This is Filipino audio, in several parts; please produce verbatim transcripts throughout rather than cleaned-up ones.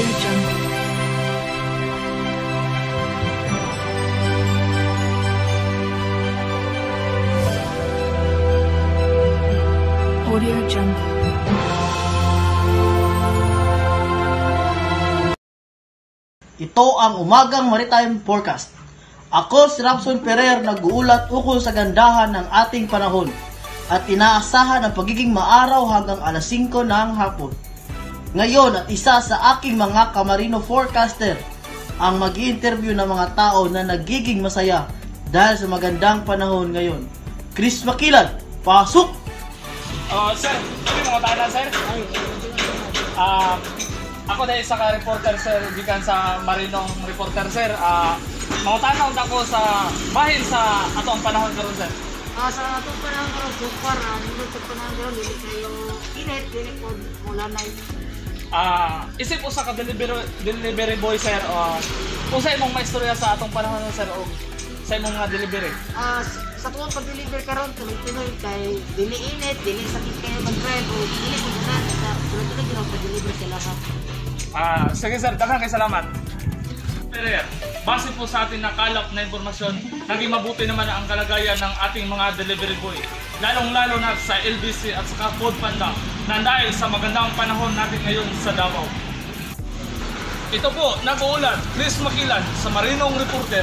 Audio Jungle. Audio Jungle. Ito ang Umagang Maritime Forecast. Ako si Rapson Ferrer, nag-uulat ukol sa gandahan ng ating panahon at inaasahan ang pagiging maaraw hanggang alas singko ng hapon. Ngayon at isa sa aking mga kamarino forecaster ang mag-i-interview ng mga tao na nagiging masaya dahil sa magandang panahon ngayon. Chris Makilan, pasok! Uh, sir, sabi mga tanan, sir? Uh, ako dahil sa ka-reporter, sir, gikan sa marinong reporter, sir. Uh, mga tanong ako sa bahin sa atong panahon karon, sir. Ah, sa atong panahon karon, super, ah, nindot sa panahon karon, dili kayo init, dili po mula na. Ah, isip po sa ka-delivery delivery boy, sir, uh, kung sa imong maistorya sa atong panahon, sir, o sa imong mga delivery. Ah, sa tuwang pag-deliver karon, tuloy-tuloy kay dili init, dili sakit kayo mag-drive, o dili po na, sa tuloy-tuloy ginawa pag-deliver sa lahat. Ah, sige, sir, daghang kay salamat. Sir, base po sa ating nakalap na impormasyon, naging mabuti naman ang kalagayan ng ating mga delivery boy. Lalong-lalo na sa L B C at saka Food Panda na dahil sa magandang panahon natin ngayon sa Davao. Ito po, nag-uulat, Chris Makilan sa Marinong Reporter.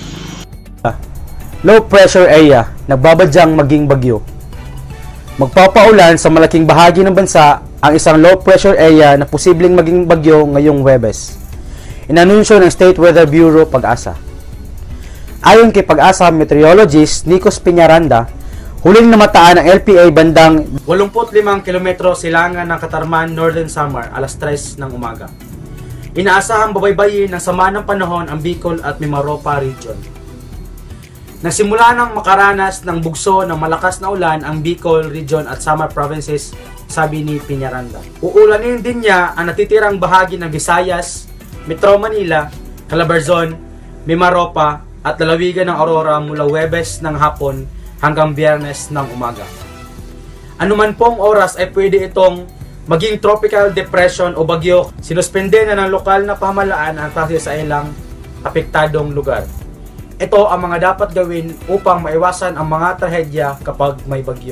Low pressure area, nagbabadyang maging bagyo. Magpapaulan sa malaking bahagi ng bansa ang isang low pressure area na posibleng maging bagyo ngayong Huwebes. Inanunsyo ng State Weather Bureau Pag-asa. Ayon kay Pag-asa meteorologist Nicos Peñaranda, huling namataan ng L P A bandang eighty-five kilometro silangan ng Katarman, Northern Samar, alas tres ng umaga. Inaasahang babaybayin ng sama ng panahon ang Bicol at Mimaropa region. Nagsimula nang makaranas ng bugso ng malakas na ulan ang Bicol region at Samar provinces, sabi ni Peñaranda. Uulanin din niya ang natitirang bahagi ng Visayas, Metro Manila, Calabarzon, Mimaropa at lalawigan ng Aurora mula Huwebes ng hapon hanggang Biyernes ng umaga. Anuman pong oras ay pwede itong maging tropical depression o bagyo. Sinuspende na ng lokal na pamahalaan ang traffic sa ilang apektadong lugar. Ito ang mga dapat gawin upang maiwasan ang mga trahedya kapag may bagyo.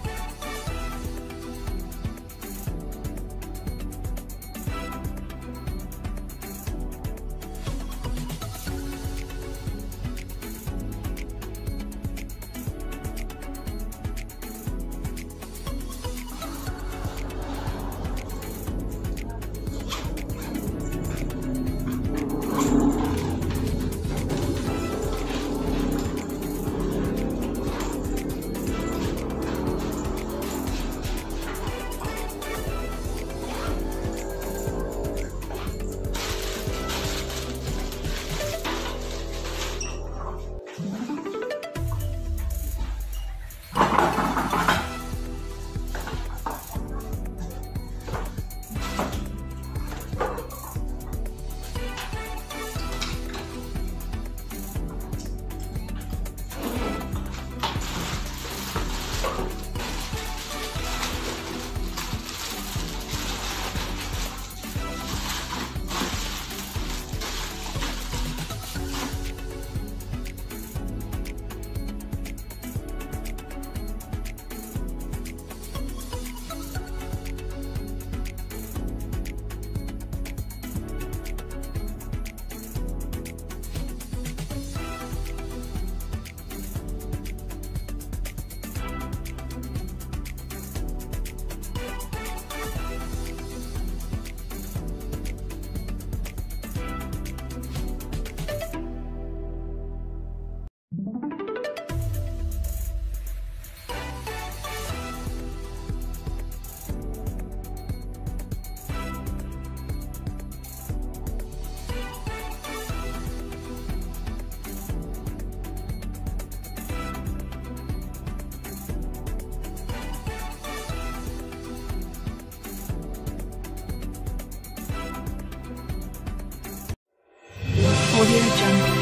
Audio Jungle.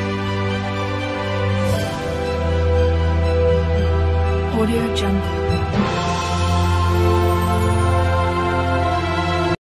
Audio Jungle.